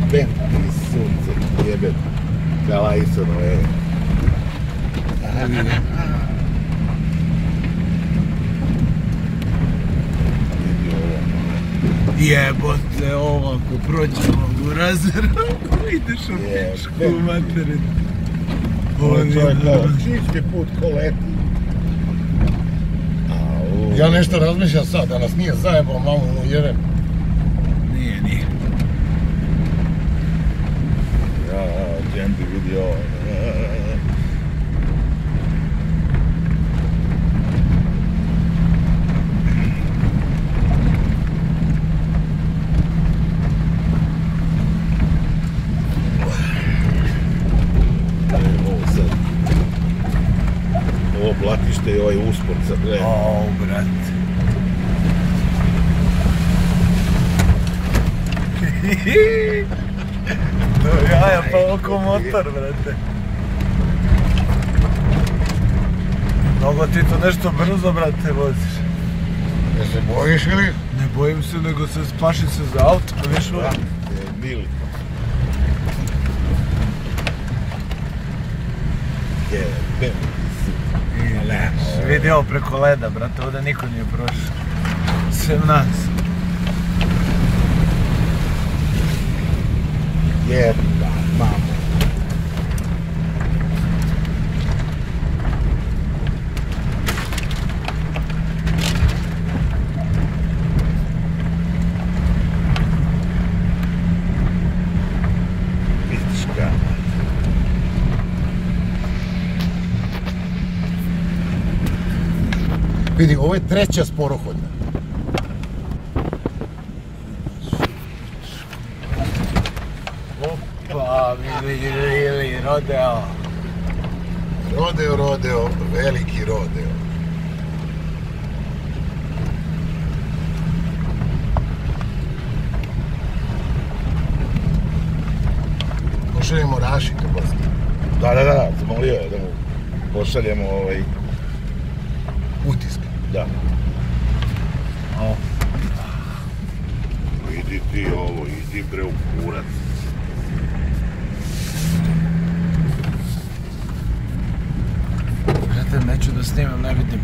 Jebem ti sunce, jebem. Kala Isono, Jebote, ovako prođemo u razeru, ideš u pičku u materinu. Ovo čovjek kao čisti put ko leti. Ja nešto razmišljam sad, da nas nije zajebao mamu mu jebem. Nije. Ja, Džembi vidi ovo. Ovo blatište i ovaj uspod sad, gledaj. O, brat. To jaja pa oko motor, brate. Mnogo ti to nešto brzo, brate, voziš. Ne se bojiš ili? Ne bojim se, nego se spašim se za auto, pa viš ovo? Bili. Jebem. Vidi ovo preko leda, brate, ovdje niko nije prošao. Sem nas. Jeba, mamo. Pička. Vidi, ovo je treća sporohodna. Opa, vidi, rodeo. Rodeo, veliki rodeo. Pošaljemo Rašika, posto. Da, zamolio je da mu pošaljemo utiske. Da. Idi ti ovo, idi bre u kurac. Brate, neću da snimam, ne vidim.